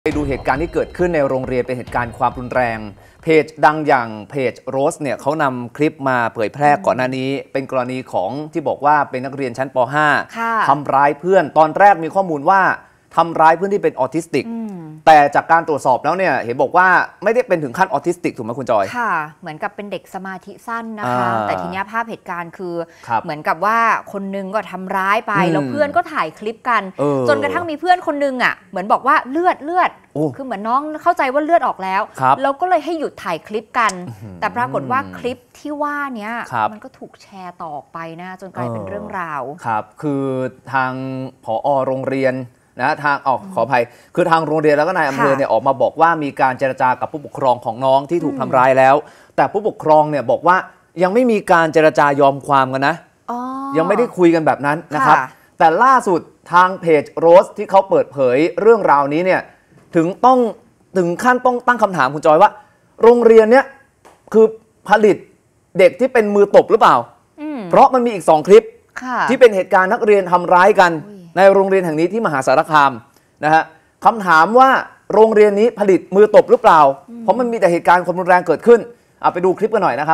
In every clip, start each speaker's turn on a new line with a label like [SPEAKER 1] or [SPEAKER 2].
[SPEAKER 1] ไปดูเหตุการณ์ที่เกิดขึ้นในโรงเรียนเป็นเหตุการณ์ความรุนแรงเพจดังอย่างเพจโรสเนี่ยเขานำคลิปมาเผยแพร่ก่อนหน้านี้เป็นกรณีของที่บอกว่าเป็นนักเรียนชั้นป .5 ทำร้ายเพื่อนตอนแรกมีข้อมูลว่าทำร้ายเพื่อนที่เป็นออทิสติกแต่จากการตรวจสอบแล้วเนี่ยเห็นบอกว่าไม่ได้เป็นถึงขั้นออทิสติกถูกไหมคุณจอย
[SPEAKER 2] ค่ะเหมือนกับเป็นเด็กสมาธิสั้นนะคะแต่ทีนี้ภาพเหตุการณ์คือเหมือนกับว่าคนนึงก็ทำร้ายไปแล้วเพื่อนก็ถ่ายคลิปกันจนกระทั่งมีเพื่อนคนนึงอ่ะเหมือนบอกว่าเลือดคือเหมือนน้องเข้าใจว่าเลือดออกแล้วเราก็เลยให้หยุดถ่ายคลิปกันแต่ปรากฏว่าคลิปที่ว่านี้มันก็ถูกแชร์ต่อไปนะจนกลายเป็นเรื่องราว
[SPEAKER 1] ครับคือทางผอ.โรงเรียนนะทางขออภัยคือทางโรงเรียนแล้วก็นายอำเภอเนี่ยออกมาบอกว่ามีการเจรจากับผู้ปกครองของน้องที่ถูกทำร้ายแล้วแต่ผู้ปกครองเนี่ยบอกว่ายังไม่มีการเจรจายอมความกันนะยังไม่ได้คุยกันแบบนั้นนะครับแต่ล่าสุดทางเพจโรสที่เขาเปิดเผยเรื่องราวนี้เนี่ยถึงขั้นต้องตั้งคำถามคุณจอยว่าโรงเรียนเนี่ยคือผลิตเด็กที่เป็นมือตบหรือเปล่าเพราะมันมีอีก2คลิปที่เป็นเหตุการณ์นักเรียนทำร้ายกันในโรงเรียนแห่งนี้ที่มหาสารคามนะฮะคำถามว่าโรงเรียนนี้ผลิตมือตบหรือเปล่าเพราะมันมีแต่เหตุการณ์ความรุนแรงเกิดขึ้นไปดูคลิปกันหน่อยนะครับ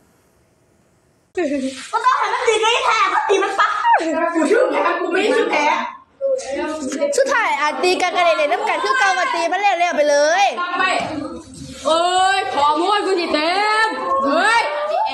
[SPEAKER 3] ก็ต้องให้มันตีกันให้แทนเขาตีมันปั๊บกูชื่อแพ้กูไม่ชื่อแพ้
[SPEAKER 4] สุดท้ายตีกันเลยน้ำกันคือเก่ามาตีมันเร็วๆไปเลย
[SPEAKER 3] เอ้ยขอม้วนกูจีเต็มเฮ้ย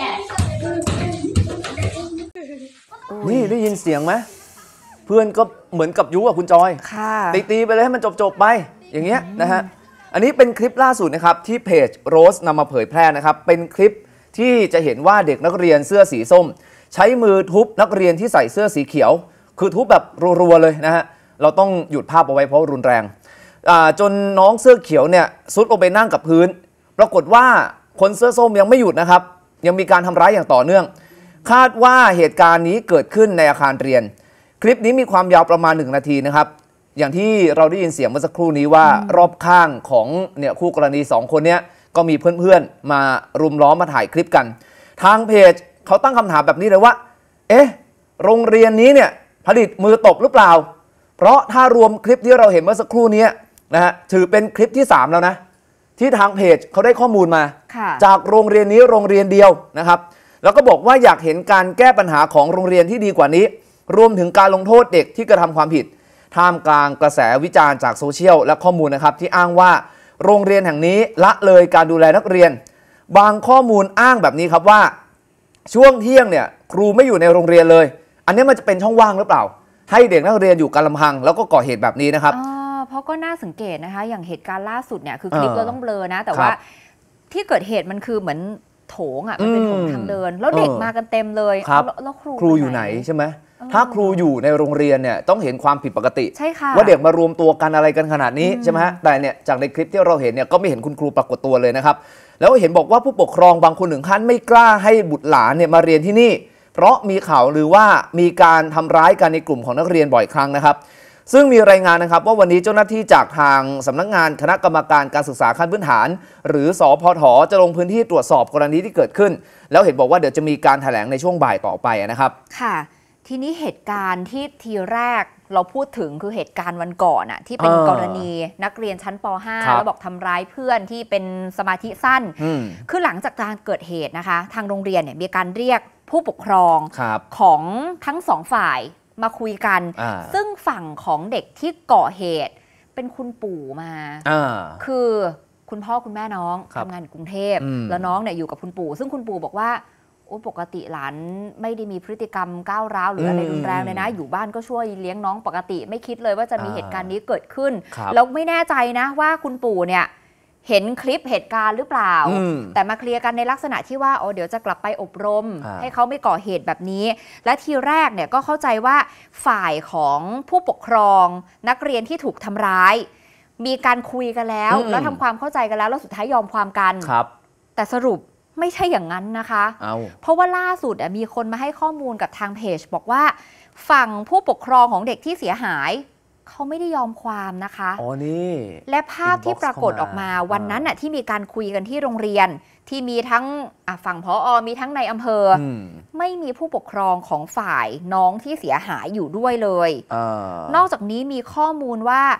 [SPEAKER 1] นี่ได้ยินเสียงไหมเพื่อนก็เหมือนกับยุกับคุณจอยตีไปเลยให้มันจบไปอย่างเงี้ยนะฮะอันนี้เป็นคลิปล่าสุดนะครับที่เพจโรสนำมาเผยแพร่นะครับเป็นคลิปที่จะเห็นว่าเด็กนักเรียนเสื้อสีส้มใช้มือทุบนักเรียนที่ใส่เสื้อสีเขียวคือทุบแบบรัวๆเลยนะฮะเราต้องหยุดภาพเอาไว้เพราะรุนแรงจนน้องเสื้อเขียวเนี่ยซุดลงไปนั่งกับพื้นปรากฏว่าคนเสื้อส้มยังไม่หยุดนะครับยังมีการทำร้ายอย่างต่อเนื่องคาดว่าเหตุการณ์นี้เกิดขึ้นในอาคารเรียนคลิปนี้มีความยาวประมาณ1 นาทีนะครับอย่างที่เราได้ยินเสียงเมื่อสักครู่นี้ว่ารอบข้างของเนี่ยคู่กรณี2 คนเนี้ยก็มีเพื่อนๆมารุมล้อมมาถ่ายคลิปกันทางเพจเขาตั้งคำถามแบบนี้เลยว่าโรงเรียนนี้เนี่ยผลิตมือตบหรือเปล่าเพราะถ้ารวมคลิปที่เราเห็นเมื่อสักครู่นี้นะฮะถือเป็นคลิปที่3แล้วนะที่ทางเพจเขาได้ข้อมูลมาจากโรงเรียนนี้โรงเรียนเดียวนะครับแล้วก็บอกว่าอยากเห็นการแก้ปัญหาของโรงเรียนที่ดีกว่านี้รวมถึงการลงโทษเด็กที่กระทำความผิดท่ามกลางกระแสวิจารณ์จากโซเชียลและข้อมูลนะครับที่อ้างว่าโรงเรียนแห่งนี้ละเลยการดูแลนักเรียนบางข้อมูลอ้างแบบนี้ครับว่าช่วงเที่ยงเนี่ยครูไม่อยู่ในโรงเรียนเลยอันนี้มันจะเป็นช่องว่างหรือเปล่าให้เด็กนักเรียนอยู่กันลำพังแล้วก็ก่อเหตุแบบนี้นะครับ
[SPEAKER 2] เพราะก็น่าสังเกตนะคะอย่างเหตุการณ์ล่าสุดเนี่ยคือคลิปเราต้องเบลอนะแต่ว่าที่เกิดเหตุมันคือเหมือนโถงมันเป็นโถงทางเดินแล้วเด็กมากันเต็มเลยแล้วครู
[SPEAKER 1] อยู่ไหนใช่ไหมถ้าครูอยู่ในโรงเรียนเนี่ยต้องเห็นความผิดปกติ
[SPEAKER 2] ใช่ค่ะ
[SPEAKER 1] ว่าเด็กมารวมตัวกันอะไรกันขนาดนี้ใช่ไหมฮะแต่เนี่ยจากในคลิปที่เราเห็นเนี่ยก็ไม่เห็นคุณครูปรากฏตัวเลยนะครับแล้วเห็นบอกว่าผู้ปกครองบางคนถึงขั้นไม่กล้าให้บุตรหลานเนี่ยมาเรียนที่นี่เพราะมีข่าวหรือว่ามีการทำร้ายกันในกลุ่มของนักเรียนบ่อยครั้งนะครับซึ่งมีรายงานนะครับว่าวันนี้เจ้าหน้าที่จากทางสำนักงานคณะกรรมการการศึกษาขั้นพื้นฐานหรือสพท.จะลงพื้นที่ตรวจสอบกรณีที่เกิดขึ้นแล้วเห็นบอกว่าเดี๋ยวจะมีการแถลงในช่วงบ่ายต่อไปนะครับ
[SPEAKER 2] ค่ะทีนี้เหตุการณ์ที่ทีแรกเราพูดถึงคือเหตุการณ์วันก่อนที่เป็นกรณีนักเรียนชั้นป .5 แล้วบอกทำร้ายเพื่อนที่เป็นสมาธิสั้นคือหลังจากการเกิดเหตุนะคะทางโรงเรียนเนี่ยมีการเรียกผู้ปกครองของทั้ง2 ฝ่ายมาคุยกันซึ่งฝั่งของเด็กที่ก่อเหตุเป็นคุณปู่มาคือคุณพ่อคุณแม่น้องทำงานอยู่กรุงเทพแล้วน้องเนี่ยอยู่กับคุณปู่ซึ่งคุณปู่บอกว่าปกติหลานไม่ได้มีพฤติกรรมก้าวร้าวหรืออะไรรุนแรงเลยนะอยู่บ้านก็ช่วยเลี้ยงน้องปกติไม่คิดเลยว่าจะมีเหตุการณ์นี้เกิดขึ้นแล้วไม่แน่ใจนะว่าคุณปู่เนี่ยเห็นคลิปเหตุการณ์หรือเปล่าแต่มาเคลียร์กันในลักษณะที่ว่าเดี๋ยวจะกลับไปอบรมให้เขาไม่ก่อเหตุแบบนี้และทีแรกเนี่ยก็เข้าใจว่าฝ่ายของผู้ปกครองนักเรียนที่ถูกทำร้ายมีการคุยกันแล้วทำความเข้าใจกันแล้วสุดท้ายยอมความกันแต่สรุปไม่ใช่อย่างนั้นนะคะเพราะว่าล่าสุดมีคนมาให้ข้อมูลกับทางเพจบอกว่าฝั่งผู้ปกครองของเด็กที่เสียหายเขาไม่ได้ยอมความนะคะ
[SPEAKER 1] นี่
[SPEAKER 2] และภาพที่ปรากฏออกมาวันนั้นที่มีการคุยกันที่โรงเรียนที่มีทั้งฝั่งผอ.มีทั้งในอำเภอไม่มีผู้ปกครองของฝ่ายน้องที่เสียหายอยู่ด้วยเลยนอกจากนี้มีข้อมูลว่า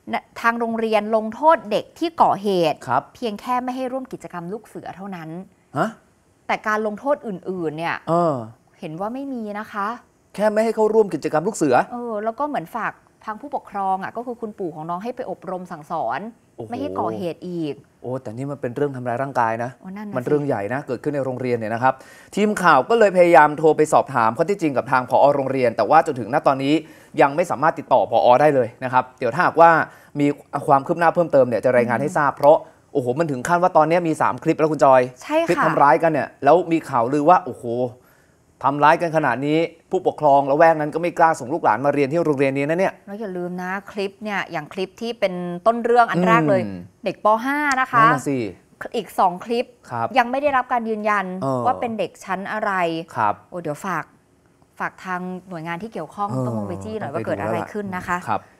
[SPEAKER 2] ทางโรงเรียนลงโทษเด็กที่ก่อเหตุ
[SPEAKER 1] เ
[SPEAKER 2] พียงแค่ไม่ให้ร่วมกิจกรรมลูกเสือเท่านั้น
[SPEAKER 1] ฮะ
[SPEAKER 2] แต่การลงโทษอื่นๆเนี่ยเห็นว่าไม่มีนะคะ
[SPEAKER 1] แค่ไม่ให้เขาร่วมกิจกรรมลูกเสือ
[SPEAKER 2] แล้วก็เหมือนฝากทางผู้ปกครองก็คือคุณปู่ของน้องให้ไปอบรมสั่งสอนไม่ให้ก่อเหตุอีก
[SPEAKER 1] แต่นี่มันเป็นเรื่องทำร้ายร่างกายนะ
[SPEAKER 2] มั
[SPEAKER 1] นเรื่องใหญ่นะเกิดขึ้นในโรงเรียนเนี่ยนะครับทีมข่าวก็เลยพยายามโทรไปสอบถามข้อเท็จจริงกับทางผอ.โรงเรียนแต่ว่าจนถึงณตอนนี้ยังไม่สามารถติดต่อผอ.ได้เลยนะครับเดี๋ยวถ้าหากว่ามีความคืบหน้าเพิ่มเติมเนี่ยจะรายงานให้ทราบเพราะมันถึงขั้นว่าตอนนี้มี3คลิปแล้วคุณจอยคลิปทำร้ายกันเนี่ยแล้วมีข่าวลือว่าทำร้ายกันขนาดนี้ผู้ปกครองละแวกนั้นก็ไม่กล้าส่งลูกหลานมาเรียนที่โรงเรียนนี้นะเนี่ย
[SPEAKER 2] แล้วอย่าลืมนะคลิปเนี่ยอย่างคลิปที่เป็นต้นเรื่องอันแรกเลยเด็กป .5 นะคะ
[SPEAKER 1] นั่นสิ
[SPEAKER 2] อีก2คลิปยังไม่ได้รับการยืนยันว่าเป็นเด็กชั้นอะไรเดี๋ยวฝากทางหน่วยงานที่เกี่ยวข้องต้องลงไปจี้หน่อยว่าเกิดอะไรขึ้นนะคะ